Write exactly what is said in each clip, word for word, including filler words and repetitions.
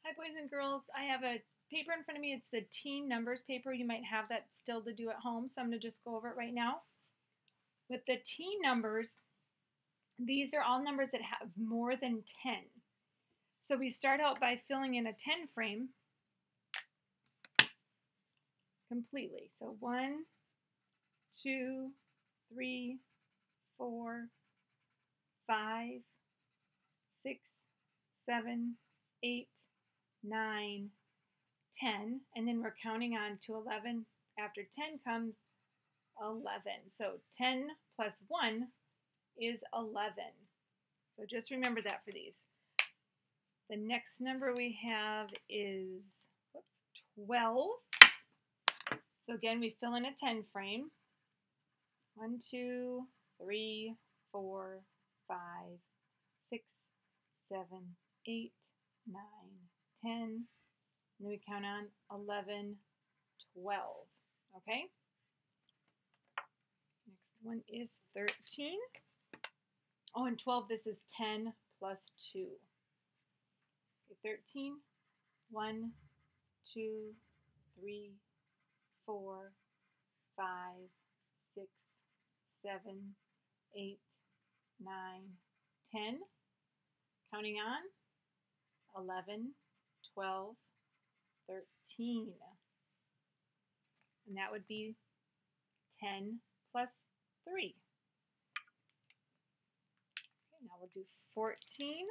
Hi boys and girls, I have a paper in front of me. It's the teen numbers paper. You might have that still to do at home, so I'm going to just go over it right now. With the teen numbers, these are all numbers that have more than ten. So we start out by filling in a ten frame completely. So one, two, three, four, five, six, seven, eight, nine, ten, and then we're counting on to eleven. After ten comes eleven. So ten plus one is eleven. So just remember that for these. The next number we have is whoops, twelve. So again, we fill in a ten frame. one, two, three, four, five, six, seven, eight, nine, ten. And then we count on eleven, twelve. Okay? Next one is thirteen. Oh, and twelve, this is ten plus two. Okay, thirteen, one, two, three, four, five, six, seven, eight, nine, ten. Counting on, eleven, twelve, thirteen. And that would be ten plus three. Okay, now we'll do fourteen.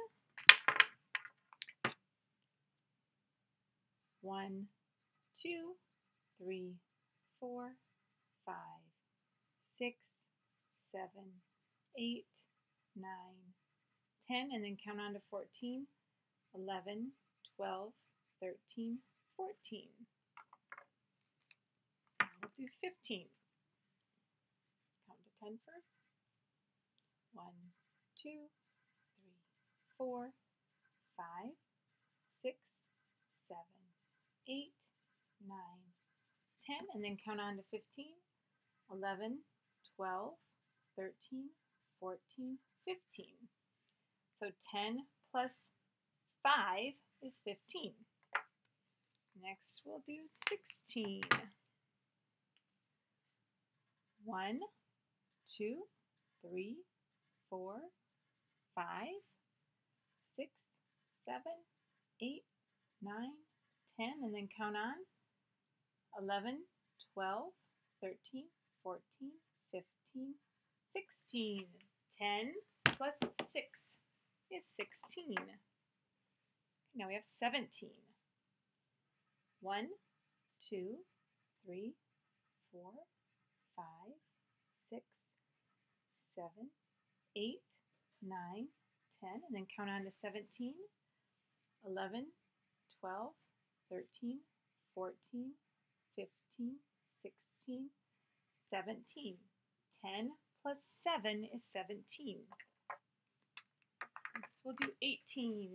one, two, three, four, five, six, seven, eight, nine, ten, and then count on to fourteen. eleven, twelve, thirteen, fourteen. Now we'll do fifteen. Count to ten first. one, two, three, four, five, six, seven, eight, nine, ten, and then count on to fifteen. eleven, twelve, thirteen, fourteen, fifteen. So ten plus five is fifteen. Next we'll do sixteen. one, two, three, four, five, six, seven, eight, nine, ten, and then count on. eleven, twelve, thirteen, fourteen, fifteen, sixteen. ten plus six is sixteen. Now we have seventeen. one, two, three, four, five, six, seven, eight, nine, ten, and then count on to seventeen. eleven, twelve, thirteen, fourteen, fifteen, sixteen, seventeen. ten plus seven is seventeen. Next we'll do eighteen.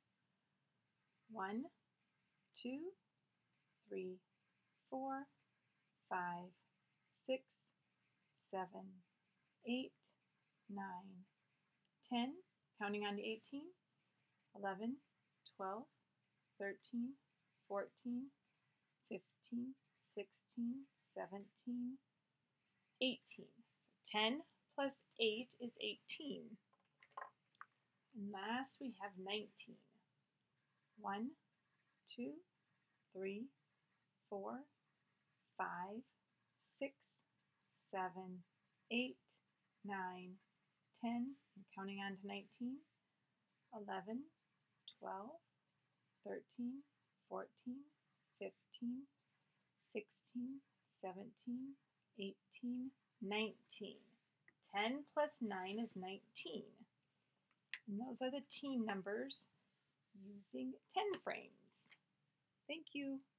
one, two, three, four, five, six, seven, eight, nine, ten. Counting on to eighteen. eleven, twelve, thirteen, fourteen, fifteen, sixteen, seventeen, eighteen. So ten plus eight is eighteen. And last we have nineteen. one, two, three, four, five, six, seven, eight, nine, ten, and counting on to nineteen. eleven, twelve, thirteen, fourteen, fifteen, sixteen, seventeen, eighteen, nineteen. ten plus nine is nineteen. And those are the teen numbers using ten frames. Thank you.